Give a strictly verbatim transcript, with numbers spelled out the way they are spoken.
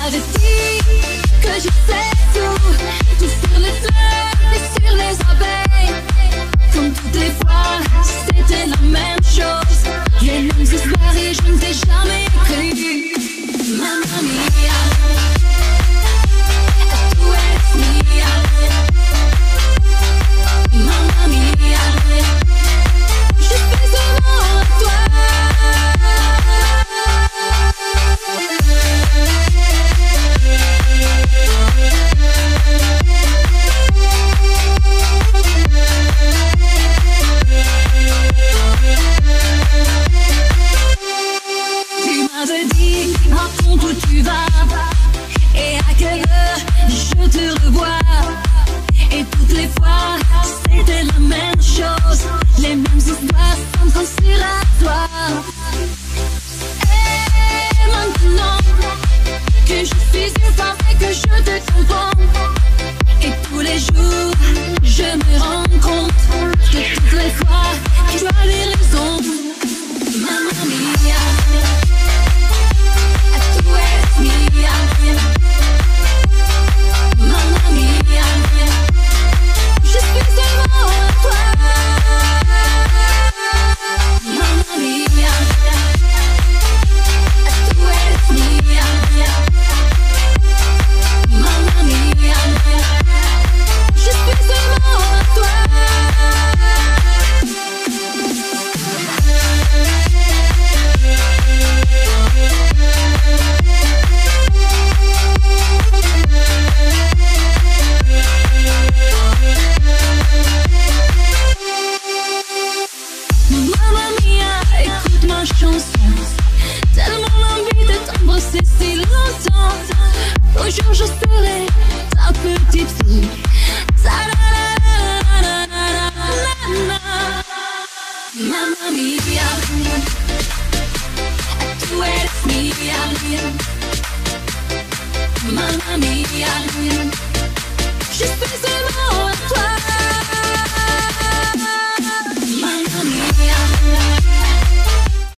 m'avais dit que je sais tout, tout sur les fleurs et sur les abeilles. Comme toutes les fois, c'était la même chose, les mêmes histoires et je ne t'ai jamais cru. Mamma mia, tu es mia. Mamma mia, je suis seulement à toi. Tu m'avais dit, raconte où tu vas et à quelle heure je te revois. Et toutes les fois, c'était la même chose, les mêmes histoires sans penser à toi. Et maintenant que je suis une femme et que je te comprends, et tous les jours, je me rends compte que toutes les fois, tu avais raison. Mamma mia, tu es mia. Mamma mia, je suis seulement à toi. Mamma mia, tu es mia. Mamma mia, je suis seulement à toi. Mamma mia, écoute ma chanson, tellement envie de t'embrasser si longtemps. Toujours je serai ta petite fille. Mamma mia, tu es mia. Mamma mia, je suis seulement à toi.